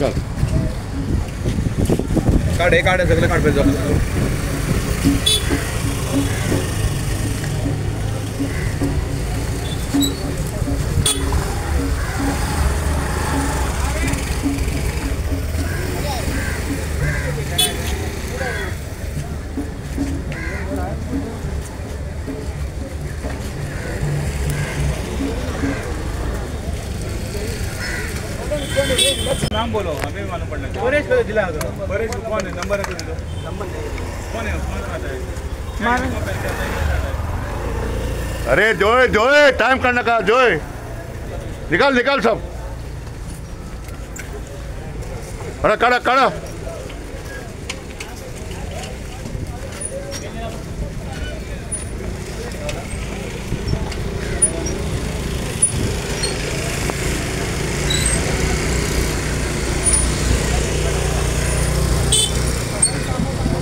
निकाल काढ सगळं काढ जाऊ नाम बोलो हमें मालूम पड़ना परेश को दिला परेश कौन है नंबर है तो नंबर कौन है कौन आता है अरे जोए टाइम करने का जोए निकाल सब अरे कड़ा